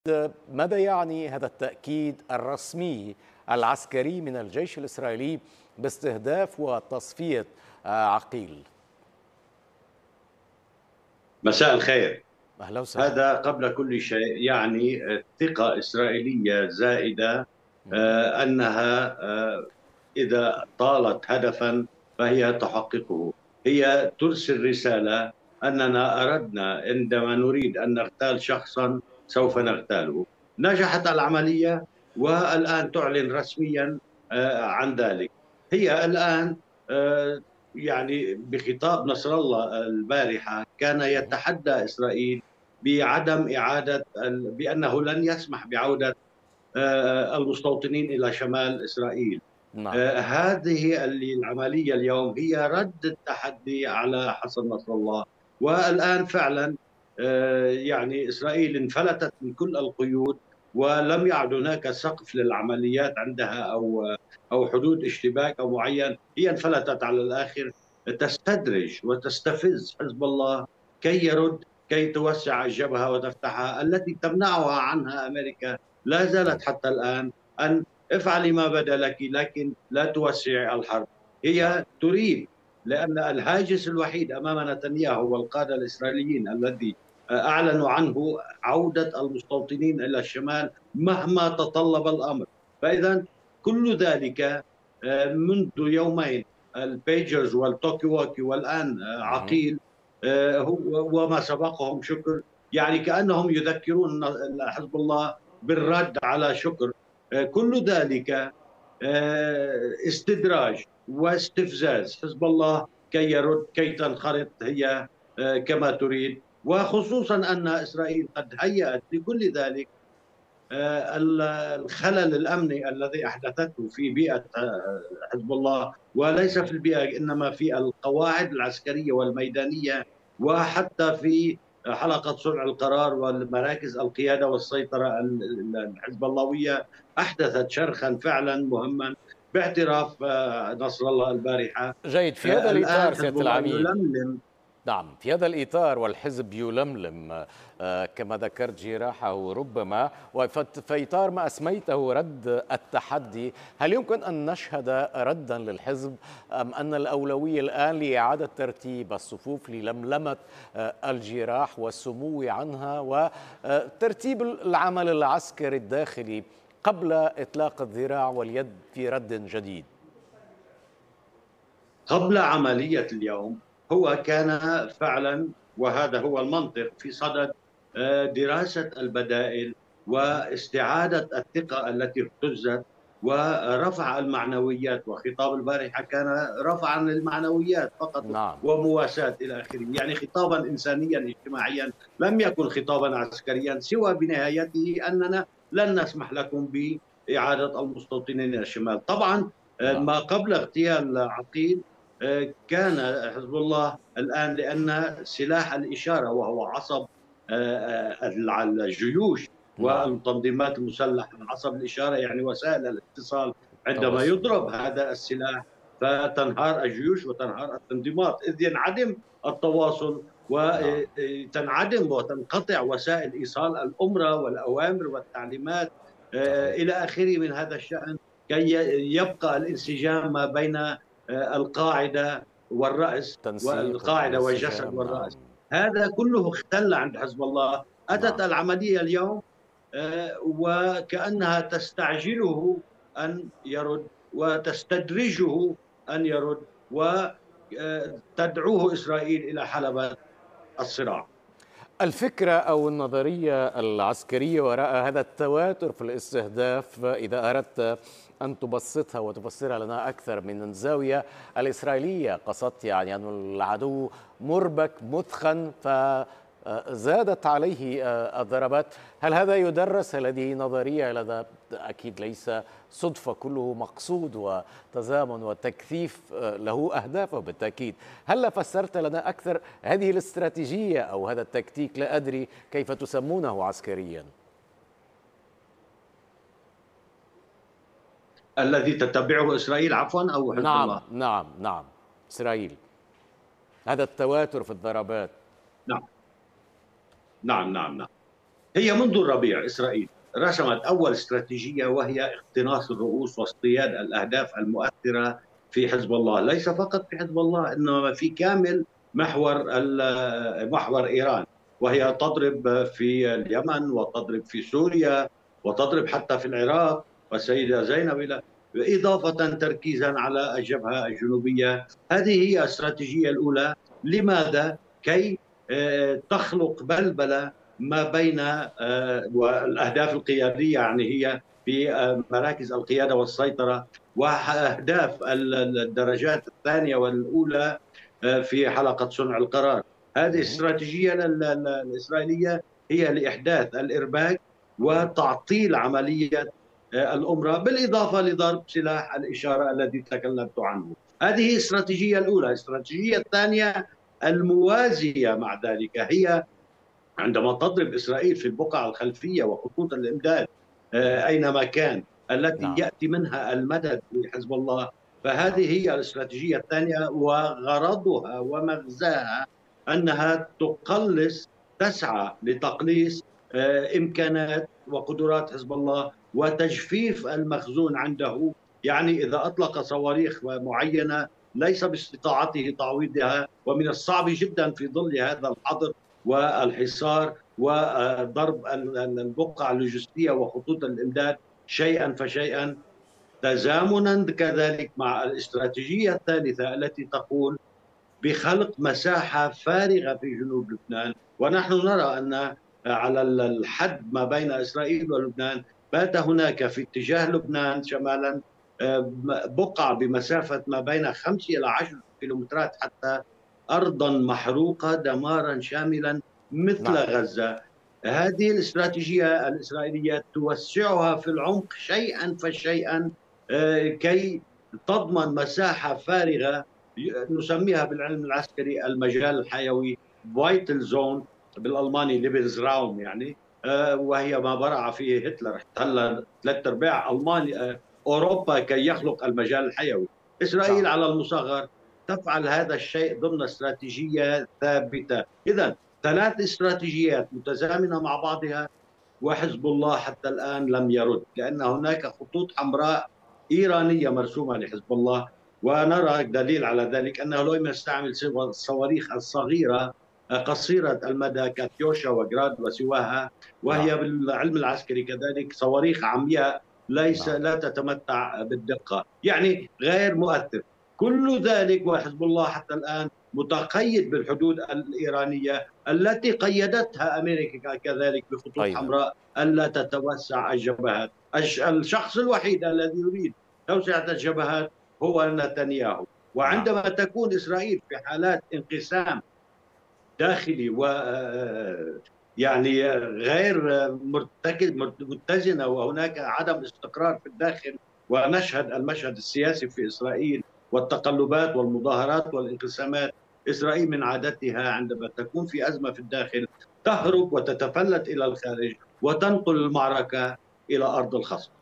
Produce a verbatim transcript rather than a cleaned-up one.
ماذا يعني هذا التأكيد الرسمي العسكري من الجيش الإسرائيلي باستهداف وتصفية عقيل؟ مساء الخير. أهلا وسهلا. هذا قبل كل شيء يعني ثقة إسرائيلية زائدة، آه، أنها آه، إذا طالت هدفا فهي تحققه. هي ترسل رسالة أننا أردنا عندما نريد أن نغتال شخصا سوف نغتاله. نجحت العملية والآن تعلن رسميا آه، عن ذلك. هي الآن آه، يعني بخطاب نصر الله البارحة كان يتحدى إسرائيل بعدم إعادة، بأنه لن يسمح بعودة آه، المستوطنين إلى شمال إسرائيل. نعم. آه، هذه العملية اليوم هي رد التحدي على حسن نصر الله. والآن فعلا آه، يعني إسرائيل انفلتت من كل القيود، ولم يعد هناك سقف للعمليات عندها أو أو حدود اشتباك أو معين. هي انفلتت على الآخر، تستدرج وتستفز حزب الله كي يرد، كي توسع الجبهة وتفتحها التي تمنعها عنها أمريكا. لا زالت حتى الآن أن افعلي ما بدا لك لكن لا توسعي الحرب. نعم. هي تريد، لأن الهاجس الوحيد أمام نتنياهو والقادة الإسرائيليين الذي أعلنوا عنه عودة المستوطنين إلى الشمال مهما تطلب الأمر. فإذا كل ذلك منذ يومين، البيجرز والتوكي ووكي والآن عقيل وما سبقهم شكر، يعني كأنهم يذكرون حزب الله بالرد على شكر. كل ذلك استدراج واستفزاز حزب الله كي يرد، كي تنخرط هي كما تريد. وخصوصا أن إسرائيل قد هيأت لكل ذلك. الخلل الأمني الذي أحدثته في بيئة حزب الله، وليس في البيئة إنما في القواعد العسكرية والميدانية، وحتى في حلقة صنع القرار والمراكز القيادة والسيطرة الحزب اللهوية، أحدثت شرخا فعلا مهما باعتراف نصر الله البارحة. جيد. في هذا الإطار الآن حزب سيادة الله العميد، يلملم. نعم، في هذا الإطار والحزب يلملم كما ذكرت جراحه ربما، وفي إطار ما أسميته رد التحدي، هل يمكن أن نشهد ردا للحزب أم أن الأولوية الآن لإعادة ترتيب الصفوف للملمة الجراح والسمو عنها وترتيب العمل العسكري الداخلي قبل إطلاق الذراع واليد في رد جديد؟ قبل عملية اليوم هو كان فعلا، وهذا هو المنطق، في صدد دراسة البدائل واستعادة الثقة التي اهتزت ورفع المعنويات. وخطاب البارحة كان رفعا للمعنويات فقط نعم. ومواساة إلى آخره، يعني خطابا إنسانيا اجتماعيا، لم يكن خطابا عسكريا، سوى بنهايته أننا لن نسمح لكم بإعادة المستوطنين إلى الشمال. طبعا نعم. ما قبل اغتيال عقيل كان حزب الله الآن، لأن سلاح الإشارة وهو عصب الجيوش نعم. والتنظيمات المسلحة، عصب الإشارة يعني وسائل الاتصال، عندما تواصل. يضرب هذا السلاح فتنهار الجيوش وتنهار التنظيمات، إذ ينعدم التواصل نعم. وتنعدم وتنقطع وسائل إيصال الأمرة والأوامر والتعليمات صحيح. إلى آخره من هذا الشأن، كي يبقى الانسجام ما بين القاعدة والرأس تنسيق والقاعدة والجسد والانسجام. والرأس. نعم. هذا كله اختل عند حزب الله. أتت نعم. العملية اليوم وكأنها تستعجله أن يرد وتستدرجه أن يرد وتدعوه إسرائيل إلى حلبة الصراع. الفكرة أو النظرية العسكرية وراء هذا التواتر في الاستهداف، إذا أردت أن تبسطها وتفسرها لنا أكثر من الزاوية الإسرائيلية، قصدت يعني أن العدو مربك مثخن فزادت عليه الضربات، هل هذا يدرس؟ هل هذه نظرية؟ هذا أكيد ليس صدفة، كله مقصود وتزامن وتكثيف له أهدافه بالتأكيد. هل فسرت لنا أكثر هذه الاستراتيجية أو هذا التكتيك؟ لا أدري كيف تسمونه عسكريا. الذي تتبعه إسرائيل عفوا أو حزب نعم الله؟ نعم نعم إسرائيل، هذا التواتر في الضربات. نعم نعم نعم نعم هي منذ الربيع إسرائيل رسمت أول استراتيجية، وهي اقتناص الرؤوس واصطياد الأهداف المؤثرة في حزب الله، ليس فقط في حزب الله إنما في كامل محور محور إيران، وهي تضرب في اليمن وتضرب في سوريا وتضرب حتى في العراق والسيدة زينب، إلى إضافة تركيزا على الجبهة الجنوبية. هذه هي الاستراتيجية الأولى. لماذا؟ كي آه، تخلق بلبلة ما بين آه، والأهداف القيادية، يعني هي في آه، مراكز القيادة والسيطرة، وأهداف الدرجات الثانية والأولى آه، في حلقة صنع القرار. هذه الاستراتيجية الإسرائيلية هي لإحداث الإرباك وتعطيل عملية آه، الأمرة، بالإضافة لضرب سلاح الإشارة الذي تكلمت عنه. هذه الاستراتيجية الأولى. الاستراتيجية الثانية الموازية مع ذلك هي عندما تضرب إسرائيل في البقعة الخلفية وخطوط الإمداد آه، أينما كان التي نعم. يأتي منها المدد لحزب الله، فهذه هي الاستراتيجية الثانية، وغرضها ومغزاها أنها تقلص، تسعى لتقليص آه، إمكانات وقدرات حزب الله وتجفيف المخزون عنده. يعني إذا أطلق صواريخ معينة ليس باستطاعته تعويضها، ومن الصعب جدا في ظل هذا الحظر والحصار وضرب البقع اللوجستية وخطوط الإمداد شيئا فشيئا، تزامنا كذلك مع الاستراتيجية الثالثة التي تقول بخلق مساحة فارغة في جنوب لبنان. ونحن نرى أن على الحد ما بين إسرائيل ولبنان بات هناك في اتجاه لبنان شمالا بقع بمسافة ما بين خمس إلى عشر كيلومترات حتى أرضا محروقة دمارا شاملا مثل نعم. غزة. هذه الاستراتيجية الإسرائيلية توسعها في العمق شيئا فشيئا كي تضمن مساحة فارغة نسميها بالعلم العسكري المجال الحيوي، فايتل زون بالألماني ليبنز راوم، يعني وهي ما برع فيه هتلر، احتل ثلاث ارباع المانيا اوروبا كي يخلق المجال الحيوي. اسرائيل نعم. على المصغر تفعل هذا الشيء ضمن استراتيجيه ثابته. اذا ثلاث استراتيجيات متزامنه مع بعضها، وحزب الله حتى الان لم يرد، لان هناك خطوط حمراء ايرانيه مرسومه لحزب الله. ونرى دليل على ذلك انه لم يستعمل الصواريخ الصغيره قصيره المدى كاتيوشا وجراد وسواها، وهي نعم. بالعلم العسكري كذلك صواريخ عمياء ليس نعم. لا تتمتع بالدقه، يعني غير مؤثر. كل ذلك وحزب الله حتى الان متقيد بالحدود الايرانيه التي قيدتها امريكا كذلك بخطوط أيضا. حمراء الا تتوسع الجبهات. الشخص الوحيد الذي يريد توسعه الجبهات هو نتنياهو. نعم. وعندما تكون اسرائيل في حالات انقسام داخلي و يعني غير متزنه، وهناك عدم استقرار في الداخل، ونشهد المشهد السياسي في اسرائيل والتقلبات والمظاهرات والانقسامات. اسرائيل من عادتها عندما تكون في ازمه في الداخل تهرب وتتفلت الى الخارج وتنقل المعركه الى ارض الخصم.